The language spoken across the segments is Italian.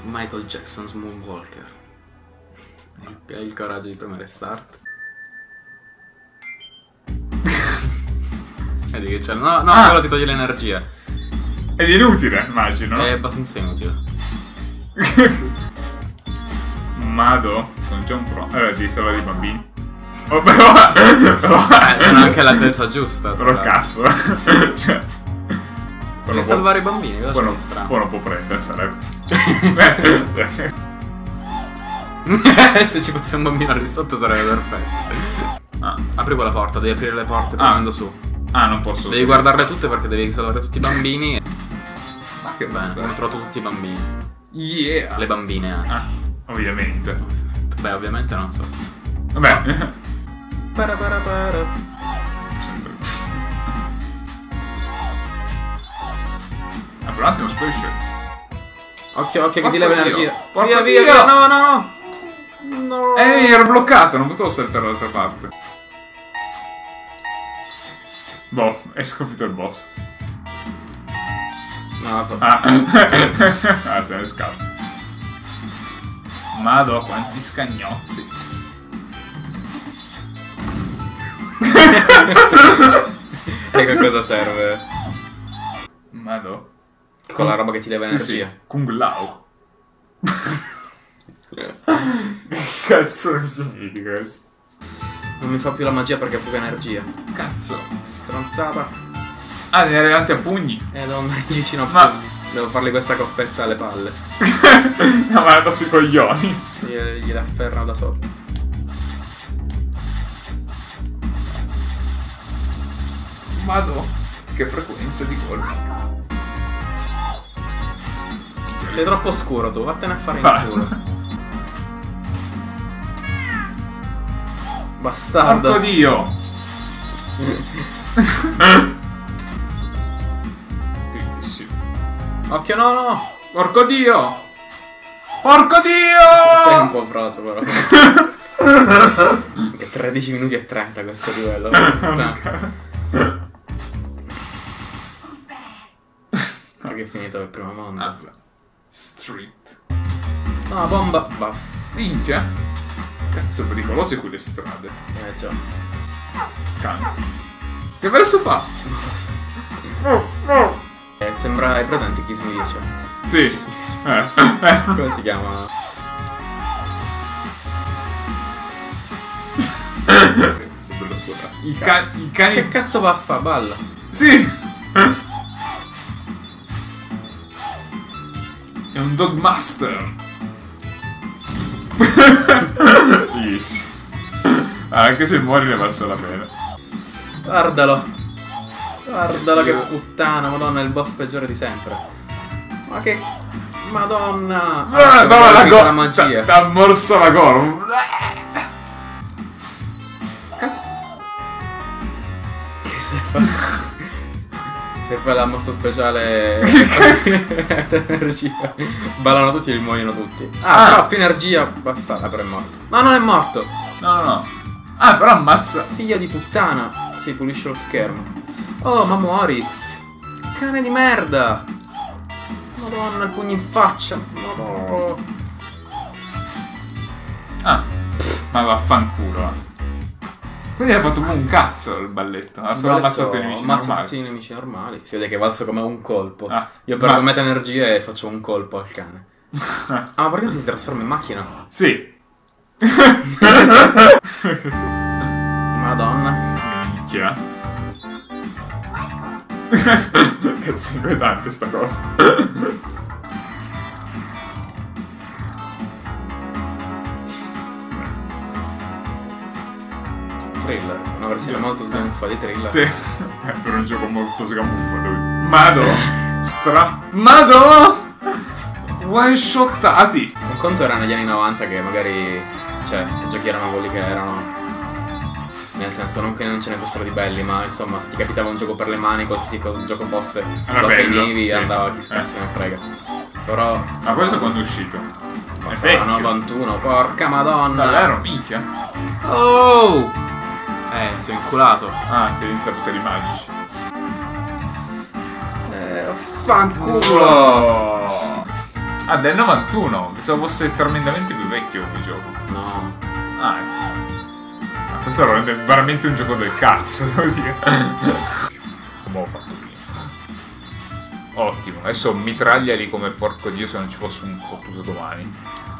Michael Jackson's Moonwalker. Il coraggio di premere start. Vedi che c'è. No, quello ti toglie l'energia. Ed è inutile, immagino. È abbastanza inutile. Mado, sono già un pro. Devi salvare i bambini. Oh, però sono anche all'altezza giusta. Però cazzo. Cioè. Devi salvare i bambini, cosa c'è di strano? Poi non può prendere, sarebbe. Se ci fosse un bambino lì sotto sarebbe perfetto. Apri quella porta, devi aprire le porte premendo su. Non posso. Devi guardarle tutte perché devi salvare tutti i bambini. Ma che bene, abbiamo trovato tutti i bambini. Yeah. Le bambine, anzi. Ovviamente. Beh, ovviamente non so. Vabbè. Para. Per un attimo specie. Occhio che ti leva energia. Via. No. Ero bloccato, non potevo saltare dall'altra parte. Boh, è sconfitto il boss. No, se ne scappa. Madò, quanti scagnozzi. Ecco cosa serve. Madò. Con la roba che ti leva energia. Sì. Kung Lao. Che cazzo significa questo? Non mi fa più la magia perché ha poca energia. Cazzo. Stronzata. Ne arrivati a pugni. Non vicino a pugni. Devo fargli questa coppetta alle palle. No, ma è sui coglioni. Gliela afferrano da sotto. Madò. Che frequenza di colpi. Sei troppo scuro tu, vattene a fare in culo. Bastardo. Porco dio. Bellissimo. Occhio, no. Porco dio. Porco dio. Sei un po' frocio però. Che 13 minuti e 30 questo livello. Perché è finito il primo mondo. Street. No, bomba. Minchia. Cazzo pericolose quelle strade. Già. Cane. Che verso fa? Non lo so. Sembra. Hai presente Kiss Me dice? Sì. Kiss Me dice. Come si chiama? Bello squadrato. I cani. Che cazzo va a fa? Balla. Sì. È un Dogmaster. Yes. Anche se muori ne valsa la pena. Guardalo. Guardalo che puttana, madonna, è il boss peggiore di sempre. Ma che. Madonna. La magia. T'ha morso la gola. Cazzo. Che se fa. Se fai la mossa speciale energia, ballano tutti e li muoiono tutti. Però più energia basta. Però è morto. Ma non è morto. No. Però ammazza. Figlio di puttana. Si pulisce lo schermo. Oh, ma muori. Cane di merda. Madonna, il pugno in faccia. Madonna. Ma vaffanculo. Quindi hai fatto un cazzo il balletto. Ha solo ammazzato i nemici normali. Tutti i nemici normali. Si vede che valso come un colpo. Io ma... perdo metà energia e faccio un colpo al cane. Ma perché ti si trasforma in macchina? Sì. Madonna. Minchia. Cazzo inquietante sta cosa. Thriller, una versione molto sgamuffa di Thriller. Sì, per un gioco molto sgamuffato. Mado! Mado! One shottati! Un conto era negli anni 90 che magari, cioè, i giochi erano quelli che erano. Nel senso, non che non ce ne fossero di belli, ma insomma, se ti capitava un gioco per le mani, qualsiasi gioco fosse, era lo bello, finivi sì. E andava chi cazzo ne frega. Però. Ma questo quando è uscito? È vecchio. 91, porca madonna! Davvero, minchia? Oh! Sono inculato. Si inizia a poteri magici. Fanculo! Ah, del 91. Pensavo fosse tremendamente più vecchio come gioco. No. Ah, questo lo rende veramente un gioco del cazzo, devo dire. Come ho fatto prima. Ottimo. Adesso mitragliali come porco dio se non ci fosse un fottuto domani.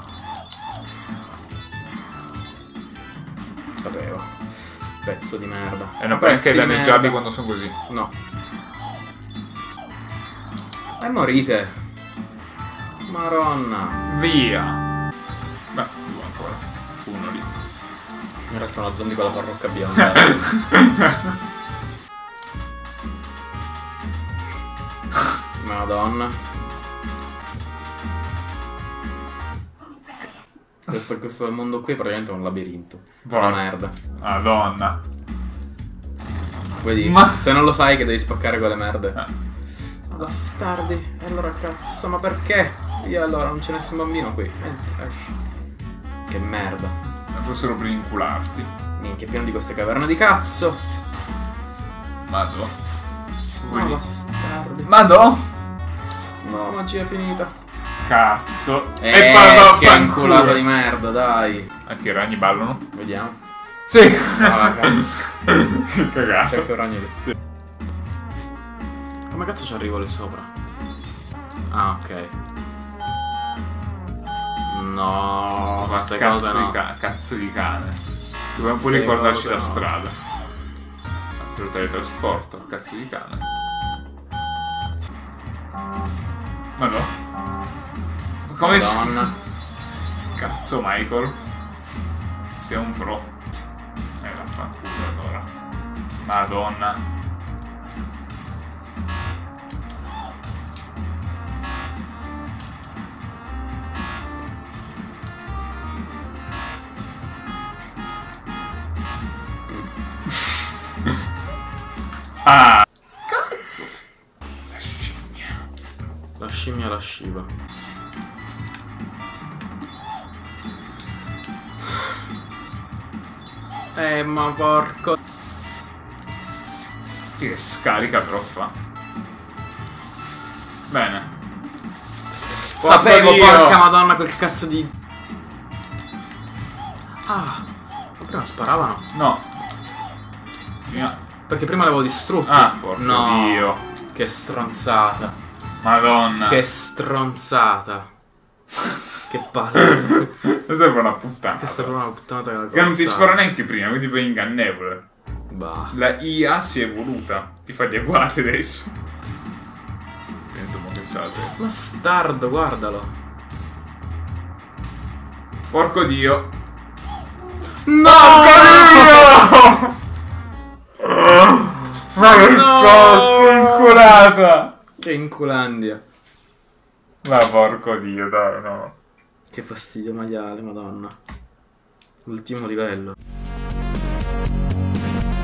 Sapevo. Pezzo di merda. E non puoi anche danneggiarli quando sono così. No. E morite. Maronna. Via. Beh, ancora. Uno lì. In realtà una zombie con la parrucca bionda. Madonna. Questo mondo qui è praticamente un labirinto. Una merda. Madonna. Vedi, Ma... se non lo sai che devi spaccare quelle merde. Bastardi. E allora cazzo, ma perché? Io allora non c'è nessun bambino qui. Esci. Che merda. Fossero per incularti. Minchia, pieno di queste caverne di cazzo. Madò. Ma bastardi. Madò. No, magia finita. Cazzo. E che inculata di merda, dai. Anche i ragni ballano? Vediamo. Sì. Ah, cazzo. Che cagato. C'è anche un ragno lì. Sì. Come cazzo ci arrivo lì sopra? Ah, ok. No, queste cose no. Cazzo di cane. Dobbiamo pure ricordarci la strada. Per il teletrasporto, cazzo di cane. Ma no. Come Madonna. Cazzo Michael. Sei un pro. Vaffanculo allora. Madonna. Ah! Cazzo! La scimmia. La scimmia la sciva. Ma porco. Che scarica però fa. Bene. Sapevo, porca madonna, quel cazzo di... Ah, ma prima sparavano? No. Prima... Perché prima l'avevo distrutto. Ah, porco no. Dio. Che stronzata. Madonna. Che stronzata. Che palle. Questa è una puttana. Questa è proprio una puttanata. Che non ti spara neanche prima, quindi poi ingannevole. Bah. La IA si è evoluta. Ti fa gli agguati adesso. Che salto. Bastardo, guardalo. Porco Dio. No! Porco Dio! Ma che cazzo, inculata! Che inculandia. Ma porco Dio, dai, no. Che fastidio maiale, madonna. Ultimo livello.